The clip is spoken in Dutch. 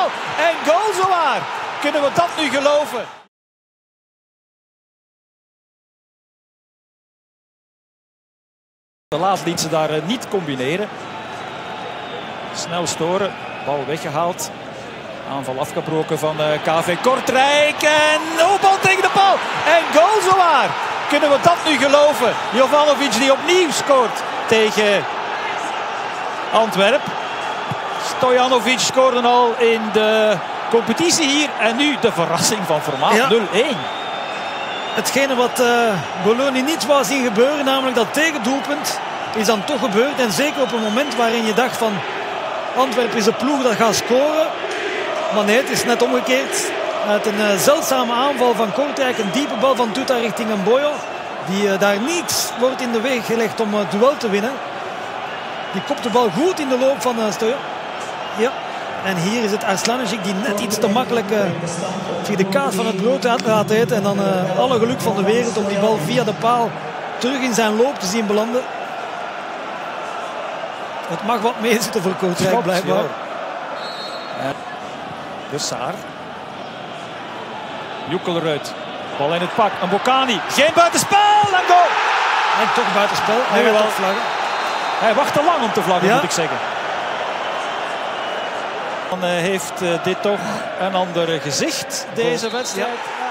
En goal zowaar. Kunnen we dat nu geloven? De laatste liet ze daar niet combineren. Snel storen, bal weggehaald. Aanval afgebroken van KV Kortrijk. En opbal tegen de paal. En goal zowaar. Kunnen we dat nu geloven? Jovanovic die opnieuw scoort tegen Antwerpen. Stojanovic scoorde al in de competitie hier. En nu de verrassing van Vermaat, ja. 0-1. Hetgene wat Bologna niet wou zien gebeuren, namelijk dat tegendoelpunt, is dan toch gebeurd. En zeker op een moment waarin je dacht van Antwerpen is de ploeg dat gaat scoren. Maar nee, het is net omgekeerd. Uit een zeldzame aanval van Kortrijk, een diepe bal van Tuta richting Amboyo. Die daar niets wordt in de weg gelegd om het duel te winnen. Die kopt de bal goed in de loop van Stojan. Ja. En hier is het Arslaničić die net iets te makkelijk via de kaas van het brood uit laat eten. En dan alle geluk van de wereld om die bal via de paal terug in zijn loop te zien belanden. Het mag wat meezitten voor Kortrijk blijkbaar. Ja. De Saar. Joekel eruit. Bal in het pak. Een Bocani. Geen buitenspel. En goal. En toch buitenspel. Hij gaat toch vlaggen. Hij wacht te lang om te vlaggen, ja. Moet ik zeggen. Dan heeft dit toch een ander gezicht, deze wedstrijd. Ja.